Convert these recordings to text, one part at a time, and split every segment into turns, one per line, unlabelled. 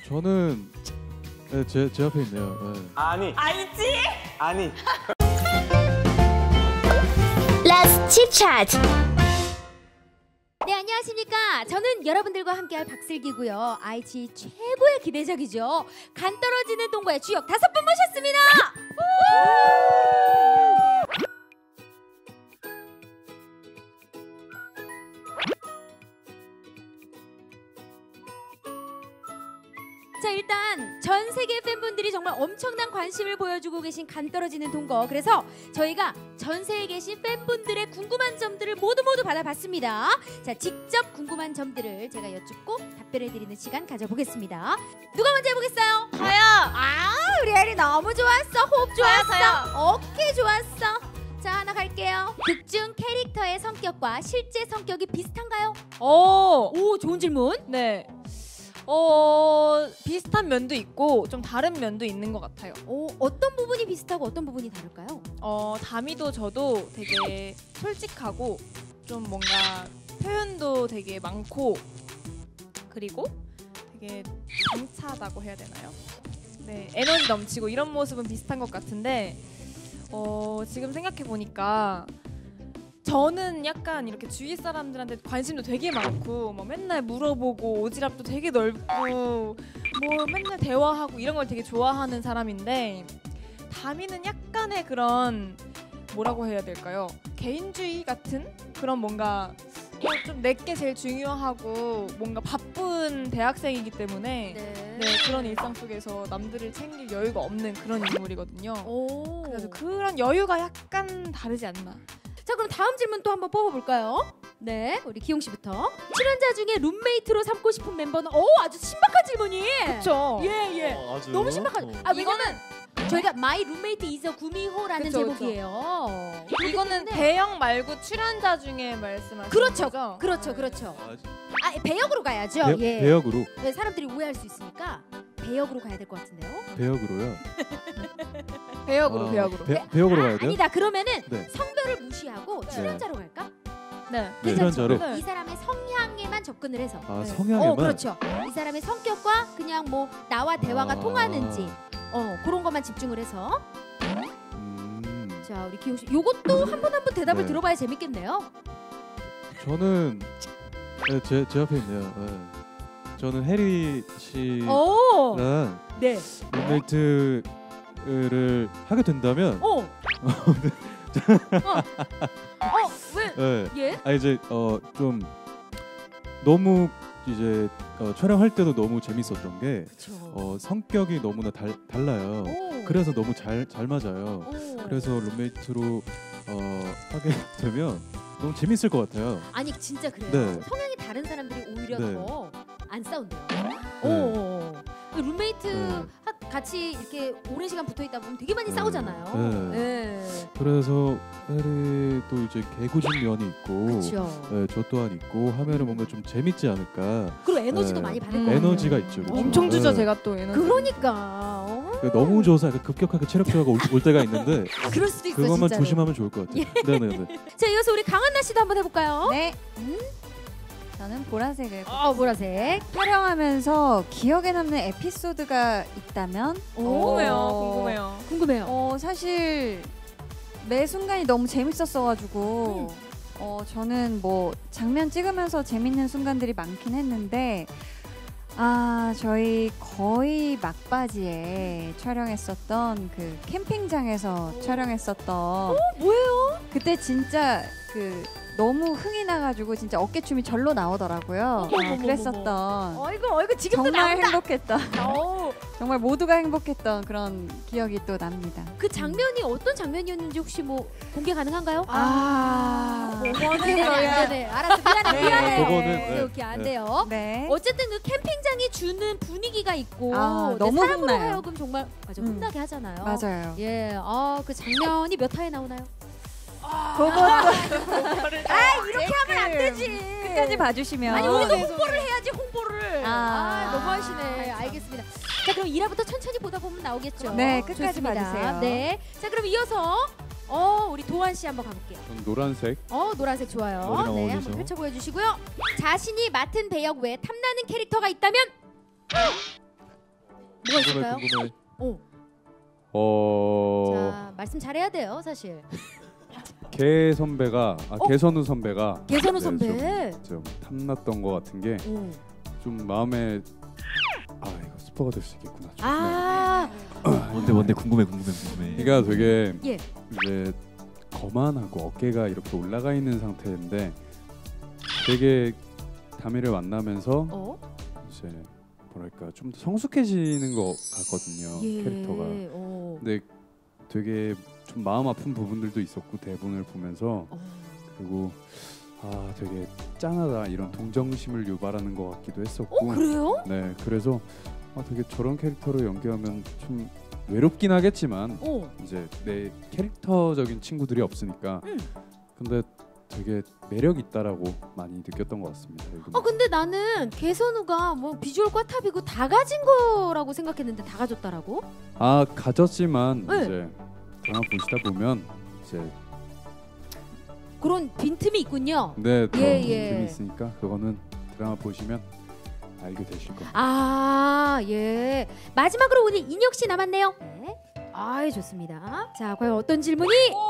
저는 네, 제 앞에 있네요. 네.
아니.
알지?
아니.
Let's chit chat.
네, 안녕하십니까. 저는 여러분들과 함께할 박슬기고요. IGN 최고의 기대작이죠. 간 떨어지는 동거의 주역 5분 모셨습니다. 자, 일단 전 세계 팬분들이 정말 엄청난 관심을 보여주고 계신 간 떨어지는 동거. 그래서 저희가 전 세계에 계신 팬분들의 궁금한 점들을 모두 받아봤습니다. 자, 직접 궁금한 점들을 제가 여쭙고 답변해드리는 시간 가져보겠습니다. 누가 먼저 해보겠어요?
저요.
아, 우리 에리 너무 좋았어. 호흡 좋았어.
저요.
어깨 좋았어. 자, 하나 갈게요. 극중 캐릭터의 성격과 실제 성격이 비슷한가요? 오, 좋은 질문.
네. 비슷한 면도 있고 좀 다른 면도 있는 것 같아요.
어떤 부분이 비슷하고 어떤 부분이 다를까요?
다미도 저도 되게 솔직하고 좀 뭔가 표현도 되게 많고 그리고 되게 당차다고 해야 되나요? 네, 에너지 넘치고 이런 모습은 비슷한 것 같은데 지금 생각해 보니까 저는 약간 이렇게 주위 사람들한테 관심도 되게 많고 뭐 맨날 물어보고 오지랖도 되게 넓고 뭐 맨날 대화하고 이런 걸 되게 좋아하는 사람인데 다미는 약간의 그런 뭐라고 해야 될까요? 개인주의 같은 그런 뭔가 좀 내게 제일 중요하고 뭔가 바쁜 대학생이기 때문에 네, 그런 일상 속에서 남들을 챙길 여유가 없는 그런 인물이거든요. 그래서 그런 여유가 약간 다르지 않나.
자, 그럼 다음 질문 또 한번 뽑아볼까요? 네, 우리 기용 씨부터. 출연자 중에 룸메이트로 삼고 싶은 멤버는 아주 신박한 질문이.
그렇죠.
예.
아주
너무 신박하죠. 왜냐면 저희가 마이 룸메이트 이서 구미호라는
그쵸,
제목이에요.
이거는 배역 말고 출연자 중에 말씀하시는
그렇죠.
거죠?
그렇죠. 배역으로 가야죠. 예.
배역으로.
네, 사람들이 오해할 수 있으니까 배역으로 가야 될 것 같은데요.
배역으로요.
배역으로.
배역으로 가야 돼요?
아니다. 그러면은
네.
성별을 무시하고 출연자로 갈까?
네.
네,
괜찮죠?
출연자로.
이 사람의 성향에만 접근을 해서.
아,
네.
성향에만.
그렇죠. 이 사람의 성격과 그냥 뭐 나와 대화가
아.
통하는지 그런 것만 집중을 해서. 자, 우리 기용 씨, 요것도 한 번 대답을
네.
들어봐야 재밌겠네요.
저는 네, 제 앞에 있네요. 네. 저는 해리 씨랑
네.
룸메이트를 하게 된다면
왜?
네.
예?
이제 좀 너무 이제 촬영할 때도 너무 재밌었던 게
그렇죠.
성격이 너무나 달라요. 그래서 너무 잘 맞아요. 그래서 룸메이트로 하게 되면 너무 재밌을 것 같아요.
아니 진짜 그래요.
네.
성향이 다른 사람들이 오히려
네.
더 안 싸운대요.
네.
룸메이트
네.
같이 이렇게 오랜 시간 붙어 있다 보면 되게 많이 싸우잖아요.
네.
네.
그래서 해리도 이제 개구진 면이 있고,
그렇죠.
네, 저 또한 있고 하면은 뭔가 좀 재밌지 않을까.
그리고 에너지도
네.
많이 받을 것 같아요.
에너지가 있죠. 그렇죠?
엄청 주죠.
네.
제가 또 에너지.
그러니까.
너무 좋아서 약간 급격하게 체력 저하가 올 때가 있는데
그럴 수도 있어.
그것만
진짜로.
조심하면 좋을 것 같아요. 네네네.
자, 이어서 우리 강한나 씨도 한번 해볼까요?
네. 저는 보라색을
보라색.
촬영하면서 기억에 남는 에피소드가 있다면
궁금해요.
사실 매 순간이 너무 재밌었어가지고 저는 뭐 장면 찍으면서 재밌는 순간들이 많긴 했는데 저희 거의 막바지에 촬영했었던 그 캠핑장에서 촬영했었던
뭐예요?
그때 진짜 너무 흥이 나가지고 진짜 어깨춤이 절로 나오더라고요. 그랬었던
어이구 지금도
정말
나온다.
행복했던 정말 모두가 행복했던 그런 기억이 또 납니다.
그 장면이 어떤 장면이었는지 혹시 뭐 공개 가능한가요? 네. 알았어. 미안해.
그거는
오케이, 안 돼요.
네.
어쨌든 그 캠핑장이 주는 분위기가 있고
너무
사람으로
흥나요.
하여금 정말 흥나게 하잖아요.
맞아요.
예, 그 장면이 몇 화에 나오나요?
이렇게
하면 안 되지.
끝까지 봐주시면
아니 우리도 홍보를 해야지 홍보를.
아.
너무 하시네. 알겠습니다. 자, 그럼 1화부터 천천히 보다 보면 나오겠죠.
네, 끝까지
좋습니다.
봐주세요.
네. 자, 그럼 이어서 우리 도환 씨 한번 가볼게요.
전 노란색.
노란색 좋아요.
머리랑
네,
어울리죠.
한번 펼쳐 보여주시고요. 자신이 맡은 배역 외에 탐나는 캐릭터가 있다면 뭐가 있을까요?
궁금해.
자, 말씀 잘해야 돼요, 사실.
개 선배가 개선우 선배가
개선우
네,
선배.
좀 탐났던 것 같은 게 좀 마음에 이거 스포가 될 수 있겠구나.
뭔데 궁금해.
그러니까 되게
예.
이제 거만하고 어깨가 이렇게 올라가 있는 상태인데 되게 다미를 만나면서 이제 뭐랄까 좀 더 성숙해지는 것 같거든요.
예.
캐릭터가. 근데 되게 좀 마음 아픈 부분들도 있었고 대본을 보면서 그리고 되게 짠하다 이런 동정심을 유발하는 것 같기도 했었고.
그래요?
네, 그래서 되게 저런 캐릭터로 연기하면 좀 외롭긴 하겠지만 이제 내 캐릭터적인 친구들이 없으니까 근데 되게 매력 있다라고 많이 느꼈던 것 같습니다.
근데 나는 개선우가 뭐 비주얼 꽈탑이고 다 가진 거라고 생각했는데 다 가졌다라고?
가졌지만
네.
이제 드라마 보시다 보면 이제
그런 빈틈이 있군요.
네, 더
예.
빈틈이 있으니까 그거는 드라마 보시면 알게 되실 겁니다.
예. 마지막으로 오늘 인혁 씨 남았네요. 네. 좋습니다. 자, 과연 어떤 질문이?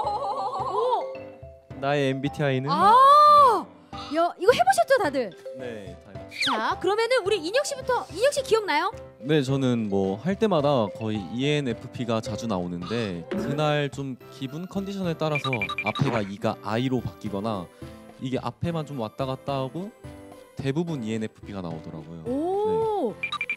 나의 MBTI는
이거 해보셨죠, 다들?
네, 다
자, 그러면은 우리 인혁 씨부터. 인혁 씨 기억나요?
네, 저는 뭐 할 때마다 거의 ENFP가 자주 나오는데 그날 좀 기분 컨디션에 따라서 앞에가 E가 I로 바뀌거나 이게 앞에만 좀 왔다 갔다 하고 대부분 ENFP가 나오더라고요.
오.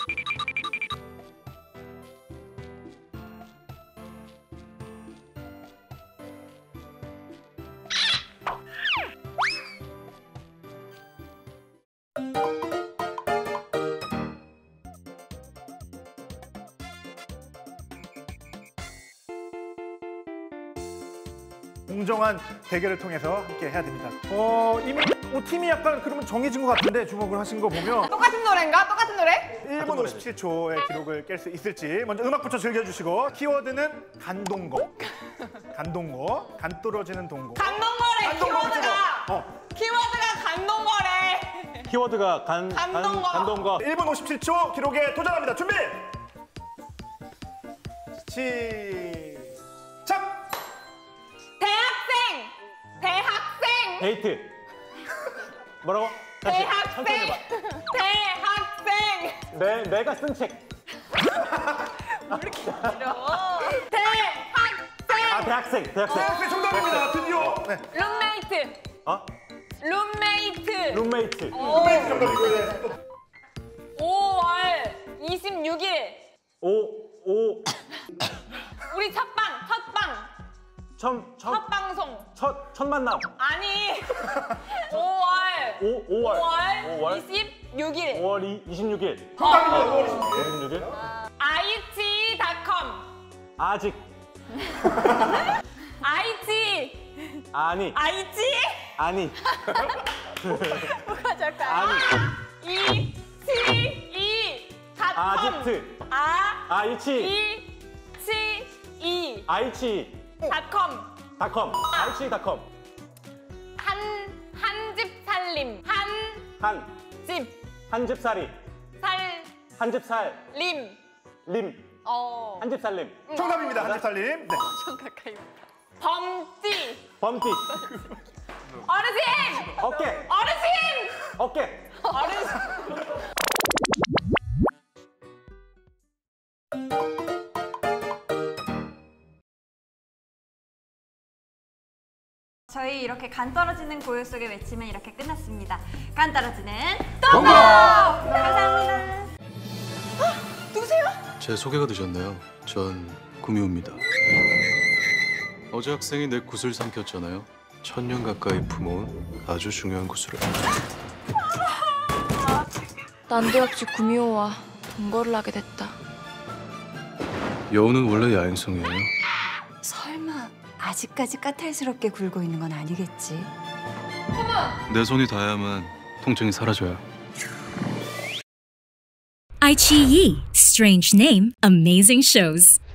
공정한 대결을 통해서 함께 해야 됩니다. 이미 팀이 약간 그러면 정해진 것 같은데 주목을 하신 거 보면
똑같은 노래인가? 똑같은 노래?
1분 57초의 기록을 깰 수 있을지 먼저 음악부터 즐겨주시고 키워드는 간동거. 간동거. 간 떨어지는 동거.
감동거래 키워드가! 키워드가 감동거래!
키워드가
감동거.
1분 57초 기록에 도전합니다. 준비! 시작!
대학생!
데이트. 뭐라고? 다시 천천히 해봐.
대학생!
내가 쓴 책.
대학생!
대학생.
정답입니다. 드디어. 네.
룸메이트!
어?
룸메이트!
룸메이트.
정답이고요.
5월 26일
오.
우리 첫방! 첫 방송!
첫 만남.
아니 5월
5월
26일
5월 26일.
정답입니다.
26일.
IT.com
아직.
IT
아니.
IT?
아니.
뭐가 잘까요?
아니. 아지트. 닷컴. 아이치.com.
한집 살림
한집살이. 한집살림. 한집살림.
정답입니다. 한집살림. 네.
좀 가까이
범띠.
어르신
어깨.
저희 이렇게 간 떨어지는 고요 속에 외치면 이렇게 끝났습니다. 간 떨어지는 동거! 감사합니다.
누구세요?
제 소개가 되셨나요? 전 구미호입니다. 어제 학생이 내 굿을 삼켰잖아요. 1000년 가까이 품어온 아주 중요한 굿을.
난도역지 구미호와 동거를 하게 됐다.
여우는 원래 야행성이에요.
설마 아직까지 까탈스럽게 굴고 있는 건 아니겠지?
내 손이 닿아야만 통증이 사라져요.
iQIYI. Strange name, amazing shows.